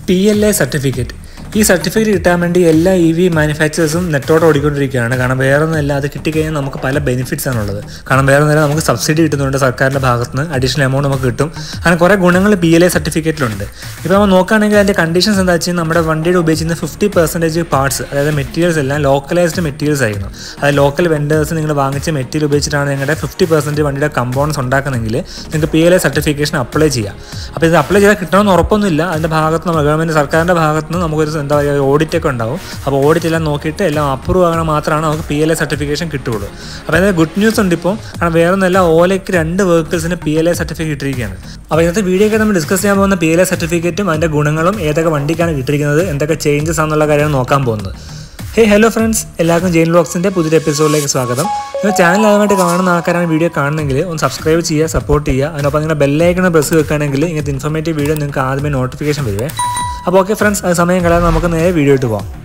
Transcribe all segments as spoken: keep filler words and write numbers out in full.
P L A certificate. ഈ certificate കിട്ടാൻ വേണ്ടി എല്ലാ ഇ വി മാനുഫാക്ചേഴ്സും നെറ്റോടെ ഓടിക്കൊണ്ടിരിക്കുകയാണ്. കാരണം വേറെ ഒന്നുമല്ല, അത് കിട്ടിക്കഴിഞ്ഞാൽ നമുക്ക് പല ബെനിഫിറ്റ്സ് ആണുള്ളത്. കാരണം വേറെ ഒന്നുമില്ല, നമുക്ക് സബ്സിഡി കിട്ടുന്നുണ്ട് സർക്കാരിൻ്റെ ഭാഗത്ത് നിന്ന്, അഡീഷണൽ എമൗണ്ട് നമുക്ക് കിട്ടും. അങ്ങനെ കുറേ ഗുണങ്ങൾ പി എൽ എ സർട്ടിഫിക്കറ്റിലുണ്ട്. ഇപ്പോൾ നമ്മൾ നോക്കുകയാണെങ്കിൽ അതിൻ്റെ കണ്ടീഷൻസ് എന്താ വെച്ചാൽ നമ്മുടെ വണ്ടിയുടെ ഉപയോഗിക്കുന്ന ഫിഫ്റ്റി പെർസെൻറ്റേജ് പാർട്സ്, അതായത് മെറ്റീരിയൽസ് എല്ലാം ലോക്കലൈസ്ഡ് മെറ്റീരിയൽസ് ആയിരുന്നു. അതായത് ലോക്കൽ വെൻഡേഴ്സ് നിങ്ങൾ വാങ്ങിച്ച മെറ്റീരിയൽ ഉപയോഗിച്ചിട്ടാണ് നിങ്ങളുടെ ഫിഫ്റ്റി പെർസെൻറ്റേജ് വണ്ടിയുടെ കമ്പോണൻസ് ഉണ്ടാക്കുന്നതെങ്കിൽ നിങ്ങൾക്ക് P L A certification apply ചെയ്യാം. അപ്പോൾ ഇത് അപ്ലൈ ചെയ്താൽ കിട്ടണമെന്ന് ഉറപ്പൊന്നുമില്ല. അതിൻ്റെ ഭാഗത്ത് നിന്ന് ഗവൺമെൻറ് സർക്കാരിൻ്റെ ഭാഗത്ത് നിന്ന് നമുക്കൊരു എന്താ പറയുക ഓഡിറ്റൊക്കെ ഉണ്ടാവും. അപ്പോൾ ഓഡിറ്റ് എല്ലാം നോക്കിയിട്ട് എല്ലാം അപ്രൂവ് ആകണം മാത്രമാണ് നമുക്ക് പി എൽ എ സർട്ടിഫിക്കേഷൻ കിട്ടുകയുള്ളൂ. അപ്പോൾ അതിന് ഗുഡ് ന്യൂസ് ഉണ്ട് ഇപ്പോൾ. കാരണം വേറെ ഒന്നല്ല, ഓലയ്ക്ക് രണ്ട് വെഹിക്കിൾസിന് പി എൽ എ സർട്ടിഫിക്കറ്റ് ഇട്ടിരിക്കുകയാണ്. അപ്പോൾ ഇന്നത്തെ വീഡിയോ ഒക്കെ നമ്മൾ ഡിസ്കസ് ചെയ്യാൻ പോകുന്ന പി എൽ എ സർട്ടിഫിക്കറ്റും അതിൻ്റെ ഗുണങ്ങളും ഏതൊക്കെ വണ്ടിക്കാണ് കിട്ടിയിരിക്കുന്നത്, എന്തൊക്കെ ചേഞ്ചസ് ആണെന്നുള്ള കാര്യമാണ് നോക്കാൻ പോകുന്നത്. ഹേ ഹലോ ഫ്രണ്ട്സ്, എല്ലാവർക്കും ജെയിൻ വ്ലോഗ്സിൻ്റെ പുതിയൊരു എപ്പിസോഡിലേക്ക് സ്വാഗതം. നിങ്ങൾ ചാനൽ ആദ്യമായിട്ട് കാണുന്ന ആൾക്കാരാണ് വീഡിയോ കാണുന്നെങ്കിൽ ഒന്ന് സബ്സ്ക്രൈബ് ചെയ്യുക, സപ്പോർട്ട് ചെയ്യുക. അതിനൊപ്പം നിങ്ങളുടെ ബെല്ലൈക്കൺ പ്രസ് വെക്കുകയാണെങ്കിൽ ഇങ്ങനത്തെ ഇൻഫോർമേറ്റീവ് വീഡിയോ നിങ്ങൾക്ക് ആദ്യമേ നോട്ടിഫിക്കേഷൻ വരുവേ. അപ്പോൾ ഓക്കെ ഫ്രണ്ട്സ്, അത് സമയം കളയാതെ നമുക്ക് നേരെ വീഡിയോ ഇട്ട് പോകാം.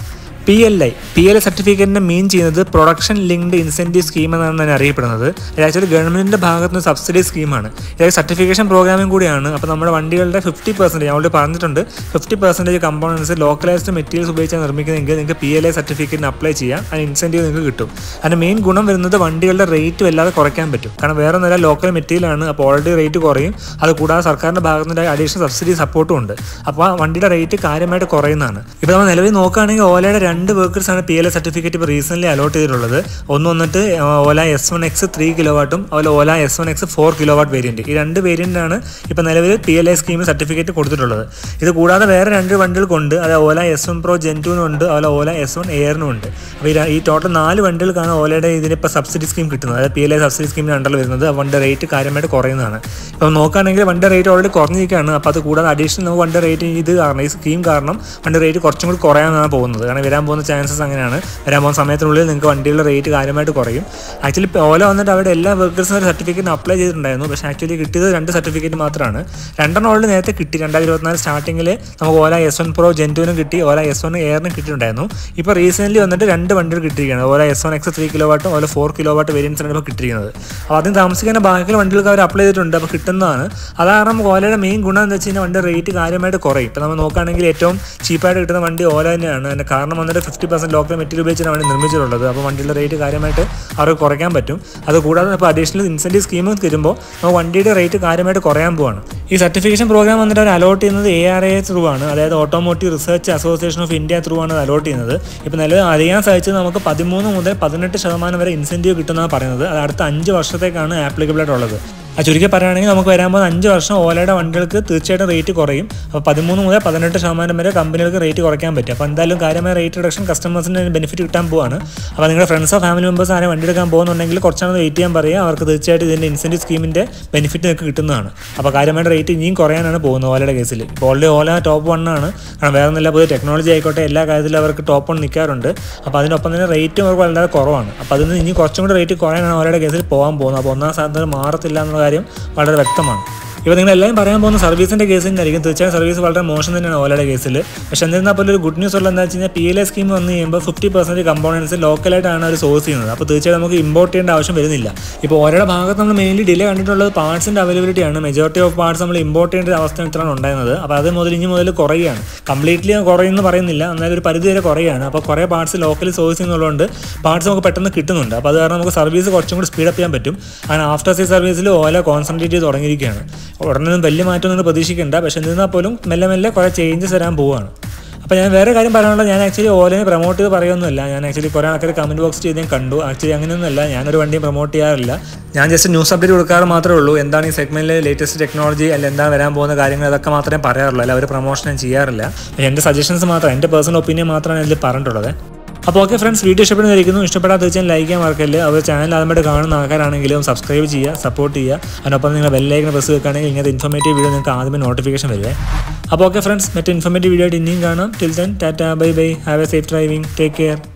P L I P L I സർട്ടിഫിക്കറ്റിൻ്റെ മീൻ ചെയ്യുന്നത് പ്രൊഡക്ഷൻ ലിങ്ക്ഡ് ഇൻസെൻറ്റീവ് സ്കീം എന്നാണ് തന്നെ അറിയപ്പെടുന്നത്. ഇത് ആക്ച്വലി ഗവൺമെൻറ്റിൻ്റെ ഭാഗത്ത് നിന്ന് സബ്സിഡി സ്കീമാണ്. ഇത് സർട്ടിഫിക്കേഷൻ പ്രോഗ്രാമും കൂടിയാണ്. അപ്പോൾ നമ്മുടെ വണ്ടികളുടെ ഫിഫ്റ്റി പെർസെൻറ്റേജ് ഓൾറെഡി പറഞ്ഞിട്ടുണ്ട്, fifty percentage components localized materials ഉപയോഗിച്ചാണ് നിർമ്മിക്കുന്നതെങ്കിൽ നിങ്ങൾക്ക് പി എൽ ഐ സർട്ടിഫിക്കറ്റിന് അപ്ലൈ ചെയ്യാം. അതിന് ഇൻസെൻറ്റീവ് നിങ്ങൾക്ക് കിട്ടും. അതിൻ്റെ മെയിൻ ഗുണം വരുന്നത് വണ്ടികളുടെ റേറ്റ് വല്ലാതെ കുറയ്ക്കാൻ പറ്റും. കാരണം വേറെ ഒന്നുമില്ല, ലോക്കൽ മെറ്റീരിയലാണ്. അപ്പോൾ ഓൾറെഡി റേറ്റ് കുറയും. അത് കൂടാതെ സർക്കാരിൻ്റെ ഭാഗത്ത് നിന്ന് അഡീഷണൽ സബ്സിഡി സപ്പോർട്ടും ഉണ്ട്. അപ്പോൾ ആ വണ്ടിയുടെ റേറ്റ് കാര്യമായിട്ട് കുറയുന്നതാണ്. ഇപ്പോൾ നമ്മൾ നിലവിൽ നോക്കുകയാണെങ്കിൽ ഓലയുടെ രണ്ട് വെഹിക്കിൾസ് ആണ് പി എൽ എ സർട്ടിഫിക്കറ്റ് ഇപ്പോൾ റീസെൻ്റ്ലി അലോട്ട് ചെയ്തിട്ടുള്ളത്. ഒന്ന് വന്നിട്ട് Ola S one X three kilo വാട്ടും അതുപോലെ Ola S one X four kilo watt variant. ഈ രണ്ട് വേരിയൻ്റാണ് ഇപ്പോൾ നിലവിൽ പി എൽ എ സ്കീമിൽ സർട്ടിഫിക്കറ്റ് കൊടുത്തിട്ടുള്ളത്. ഇത് കൂടാതെ വേറെ രണ്ട് വണ്ടികൾക്കുണ്ട്. അത് Ola S one pro gen ടുവിനുണ്ട്, അതുപോലെ ഓല എസ് വൺ എയറിനും ഉണ്ട്. അപ്പോൾ ഈ ടോട്ടൽ നാല് വണ്ടികൾക്കാണ് ഓലയുടെ ഇതിനിപ്പോൾ സബ്സിഡി സ്കീം കിട്ടുന്നത്. അതായത് പി എൽ എ സബ്സിഡി സ്കീമിന് അണ്ടറിൽ വരുന്നത്. വണ്ടി റേറ്റ് കാര്യമായിട്ട് കുറയുന്നതാണ്. ഇപ്പോൾ നോക്കുകയാണെങ്കിൽ വണ്ടി റേറ്റ് ഓൾറെഡി കുറഞ്ഞിരിക്കുകയാണ്. അപ്പോൾ അത് കൂടാതെ അഡീഷണൽ നമുക്ക് വണ്ടി റേറ്റ് ഇത് കാരണം ഈ സ്കീം കാരണം വണ്ടി റേറ്റ് കുറച്ചും കൂടി കുറയാനാണ് പോകുന്നത്. കാരണം വരാൻ പോകുന്ന ചാൻസസ് അങ്ങനെയാണ്. വരാൻ പോകുന്ന സമയത്തിനുള്ളിൽ നിങ്ങൾക്ക് വണ്ടികളുടെ റേറ്റ് കാര്യമായിട്ട് കുറയും. ആക്ച്വലി ഓല വന്നിട്ട് അവിടെ എല്ലാ വർക്കേഴ്സിനും ഒരു സർട്ടിഫിക്കറ്റ് അപ്ലൈ ചെയ്തിട്ടുണ്ടായിരുന്നു. പക്ഷേ ആക്ച്വലി കിട്ടിയത് രണ്ട് സർട്ടിഫിക്കറ്റ് മാത്രമാണ്. രണ്ടെണ്ണം ഓൾറെഡി നേരത്തെ കിട്ടി. രണ്ടായിരത്തി ഇരുപത്തിനാല് സ്റ്റാർട്ടിങ്ങിൽ നമുക്ക് Ola S one pro gen ടുവിനും കിട്ടി, ഓല എസ് വൺ എയറിനും കിട്ടിയിട്ടുണ്ടായിരുന്നു. ഇപ്പോൾ റീസെൻ്റ്ലി വന്നിട്ട് രണ്ട് വണ്ടികൾ കിട്ടിയിരിക്കുകയാണ്. Ola S one X three kilo വാട്ടും ഓല ഫോർ കിലോ വാട്ട് വേരിയൻസാണ് ഇപ്പോൾ കിട്ടിയിരിക്കുന്നത്. അപ്പോൾ അതിന് താമസിക്കുന്ന ബാക്കിയുള്ള വണ്ടികൾക്ക് അവർ അപ്ലൈ ചെയ്തിട്ടുണ്ട്. അപ്പോൾ കിട്ടുന്നതാണ്. അത് കാരണം ഓലയുടെ മെയിൻ ഗുണം എന്ന് വെച്ച് കഴിഞ്ഞാൽ വണ്ടി റേറ്റ് കാര്യമായിട്ട് കുറയും. ഇപ്പോൾ നമ്മൾ നോക്കുകയാണെങ്കിൽ ഏറ്റവും ചീപ്പായിട്ട് കിട്ടുന്ന വണ്ടി ഓല തന്നെയാണ്. അതിൻ്റെ കാരണം വന്നിട്ട് ഫിഫ്റ്റി പെർസെൻറ്റ് ലോക്കൽ മെറ്റീരിയൽ ഉപയോഗിച്ചാണ് വണ്ടി നിർമ്മിച്ചിട്ടുള്ളത്. അപ്പോൾ വണ്ടിയുടെ റേറ്റ് കാര്യമായിട്ട് അവർക്ക് കുറയ്ക്കാൻ പറ്റും. അത് കൂടാതെ ഇപ്പോൾ അഡീഷണൽ ഇൻസെൻറ്റീവ് സ്കീം തരുമ്പോൾ നമുക്ക് വണ്ടിയുടെ റേറ്റ് കാര്യമായിട്ട് കുറയാൻ പോവാണ്. ഈ സർട്ടിഫിക്കേഷൻ പ്രോഗ്രാം വന്നിട്ട് അവർ അലോട്ട് ചെയ്യുന്നത് എ ആർ എ ത്രൂ ആണ്. അതായത് automotive research association of India through ആണ് അലോട്ട് ചെയ്യുന്നത്. ഇപ്പോൾ നിലവിൽ അറിയാൻ സാധിച്ചത് നമുക്ക് പതിമൂന്ന് മുതൽ പതിനെട്ട് ശതമാനം വരെ ഇൻസെൻറ്റീവ് കിട്ടുന്നതാണ് പറയുന്നത്. അത് അടുത്ത അഞ്ച് വർഷത്തേക്കാണ് ആപ്ലിക്കബിൾ ആയിട്ടുള്ളത്. ആ ചുരുക്കി പറയുകയാണെങ്കിൽ നമുക്ക് വരാൻ പോകുന്ന അഞ്ച് വർഷം ഓലയുടെ വണ്ടികൾക്ക് തീർച്ചയായിട്ടും റേറ്റ് കുറയും. അപ്പോൾ പതിമൂന്ന് മുതൽ പതിനെട്ട് ശതമാനം വരെ കമ്പനികൾക്ക് റേറ്റ് കുറയ്ക്കാൻ പറ്റും. അപ്പോൾ എന്തായാലും കാര്യമായ റേറ്റ് റിഡക്ഷൻ കസ്റ്റമേഴ്സിന് ബെനിഫിറ്റ് കിട്ടാൻ പോവാണ്. അപ്പോൾ നിങ്ങളുടെ ഫ്രണ്ട്സോ ഫാമിലി മെമ്പേഴ്സ് ആരെയും വണ്ടി എടുക്കാൻ പോകുന്നുണ്ടെങ്കിൽ കുറച്ചാണ് വെയിറ്റ് ചെയ്യാൻ പറയുക. അവർക്ക് തീർച്ചയായിട്ടും ഇതിൻ്റെ ഇൻസെൻറ്റീവ് സ്കീമിൻ്റെ ബെനിഫിറ്റ് നിങ്ങൾക്ക് കിട്ടുന്നതാണ്. അപ്പോൾ കാര്യമായിട്ട് റേറ്റ് ഇനിയും കുറയാനാണ് പോകുന്നത് ഓലയുടെ കേസിൽ. ഇപ്പോൾ ഓൾറെഡി ഓല ടോപ്പ് വൺ ആണ്. കാരണം വേറെ ഒന്നുമില്ല, പുതിയ ടെക്നോളജി ആയിക്കോട്ടെ എല്ലാ കാര്യത്തിലും അവർക്ക് ടോപ്പ് വൺ നിൽക്കാറുണ്ട്. അപ്പോൾ അതിനൊപ്പം തന്നെ റേറ്റും അവർക്ക് വളരെ കുറവാണ്. അപ്പോൾ അതിന് ഇനി കുറച്ചും കൂടി റേറ്റ് കുറയാനാണ് ഓലയുടെ കേസിൽ പോകാൻ പോകുന്നത്. അപ്പോൾ ഒന്നാം സ്ഥാനത്ത് മാറത്തില്ല എന്നുള്ള കാര്യം വളരെ വ്യക്തമാണ്. ഇപ്പോൾ നിങ്ങൾ എല്ലാവരും പറയാൻ പോകുന്ന സർവീസിൻ്റെ കേസ് തന്നെയായിരിക്കും. തീർച്ചയായും സർവീസ് വളരെ മോശം തന്നെയാണ് ഓലയുടെ കേസിൽ. പക്ഷേ എന്നിരുന്നാൽ പോലും ഒരു ഗുഡ് ന്യൂസ് ഉള്ളത് എന്താ വെച്ച് കഴിഞ്ഞാൽ പി എൽ എ സ്കീം വന്ന് കഴിയുമ്പോൾ ഫിഫ്റ്റി പെർസെൻറ്റ് കമ്പോണൻസ് ലോക്കലായിട്ടാണ് അവർ സോഴ്സ് ചെയ്യുന്നത്. അപ്പോൾ തീർച്ചയായും നമുക്ക് ഇമ്പോർട്ട് ചെയ്യേണ്ട ആവശ്യം വരുന്നില്ല. ഇപ്പോൾ ഓലയുടെ ഭാഗത്ത് നമ്മൾ മെയിൻലി ഡിലേ കണ്ടിട്ടുള്ളത് പാർട്സിൻ്റെ അവൈലബിലിറ്റിയാണ്. മെജോറിറ്റി ഓഫ് പാർട്സ് നമ്മൾ ഇമ്പോർട്ട് ചെയ്യേണ്ട അവസ്ഥ ഇത്രയാണ് ഉണ്ടായിരുന്നത്. അപ്പോൾ അത് മുതൽ ഇനി മുതൽ കുറയുകയാണ്. കംപ്ലീറ്റ്ലി കുറയുമെന്ന് പറയുന്നില്ല, എന്നാലും ഒരു പരിധി വരെ കുറയുകയാണ്. അപ്പോൾ കുറേ പാർട്സ് ലോക്കലി സോഴ്സ് ചെയ്യുന്നതുകൊണ്ട് പാർട്സ് നമുക്ക് പെട്ടെന്ന് കിട്ടുന്നുണ്ട്. അപ്പോൾ അത് കാരണം നമുക്ക് സർവീസ് കുറച്ചും കൂടി സ്പീഡപ്പ് ചെയ്യാൻ പറ്റും. അങ്ങനെ ആഫ്റ്റർ സെയിൽ സർവീസിൽ ഓല കോൺസെൻട്രേറ്റ് ചെയ്ത് തുടങ്ങിയിരിക്കുകയാണ്. ഉടനെ വലിയ മാറ്റമൊന്നും പ്രതീക്ഷിക്കേണ്ട. പക്ഷേ എന്നിരുന്നാൽ പോലും മെല്ലെ മെല്ലെ കുറേ ചേഞ്ചസ് വരാൻ പോവുകയാണ്. അപ്പോൾ ഞാൻ വേറെ കാര്യം പറയാനുള്ളത്, ഞാൻ ആക്ച്വലി ഓലനെ പ്രൊമോട്ട് ചെയ്ത് പറയുമൊന്നുമില്ല. ഞാൻ ആക്ച്വലി കുറേ ആൾക്കാർ കമൻറ്റ് ബോക്സ് ചെയ്ത് ഞാൻ കണ്ടു. ആക്ച്വലി അങ്ങനെയൊന്നുമല്ല, ഞാനൊരു വണ്ടിയും പ്രൊമോട്ട് ചെയ്യാറില്ല. ഞാൻ ജസ്റ്റ് ന്യൂസ് അപ്ഡേറ്റ് കൊടുക്കാറ് മാത്രമേ ഉള്ളൂ. എന്താണ് ഈ സെഗ്മെൻറ്റിലെ ലേറ്റസ്റ്റ് ടെക്നോളജി അല്ലെങ്കിൽ എന്താണ് വരാൻ പോകുന്ന കാര്യങ്ങൾ, അതൊക്കെ മാത്രമേ പറയാറുള്ളൂ. അല്ല ഒരു പ്രൊമോഷൻ ഞാൻ ചെയ്യാറില്ല. എൻ്റെ സജഷൻസ് മാത്രം, എൻ്റെ പേഴ്സണൽ ഒപ്പീനിയൻ മാത്രമാണ് ഇതിൽ പറഞ്ഞിട്ടുള്ളത്. അപ്പോൾ ഓക്കെ ഫ്രണ്ട്സ്, വീഡിയോ ഇഷ്ടപ്പെടുന്നതായിരിക്കുന്നു. ഇഷ്ടപ്പെടാൻ തീർച്ചയായും ലൈക്ക് ചെയ്യാൻ മറക്കല്ലേ. അവർ ചാനൽ ആദ്യമായിട്ട് കാണുന്ന ആൾക്കാരാണെങ്കിലും സബ്സ്ക്രൈബ് ചെയ്യുക, സപ്പോർട്ട് ചെയ്യുക. അതിനൊപ്പം നിങ്ങൾ ബെല്ലൈക്കൺ പ്രസ് വെക്കുകയാണെങ്കിൽ ഇങ്ങനത്തെ ഇൻഫോർമേറ്റീവ് വീഡിയോ നിങ്ങൾക്ക് ആദ്യമേ നോട്ടിഫിക്കേഷൻ വരുവേ. അപ്പോൾ ഓക്കെ ഫ്രണ്ട്സ്, മറ്റേ ഇൻഫോർമേറ്റീവ് വീഡിയോ ആയിട്ട് ഇനിയും കാണാം. Till then tata, bye bye, have a safe driving, take care.